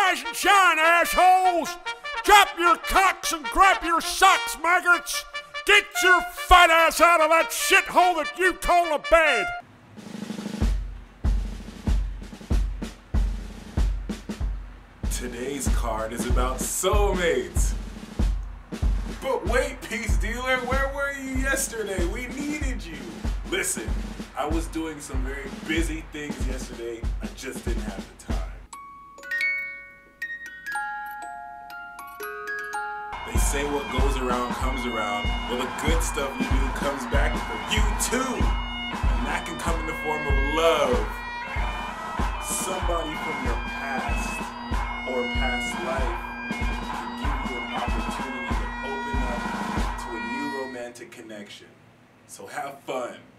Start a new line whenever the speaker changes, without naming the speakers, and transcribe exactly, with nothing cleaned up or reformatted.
rise and shine, assholes! Drop your cocks and grab your socks, maggots! Get your fat ass out of that shithole that you call a bed!
Today's card is about soulmates. But wait, Peace Dealer, where were you yesterday? We needed you. Listen, I was doing some very busy things yesterday. I just didn't have the time. They say what goes around comes around. Well, the good stuff you do comes back for you too. And that can come in the form of love. Somebody from your past or past life can give you an opportunity to open up to a new romantic connection. So have fun.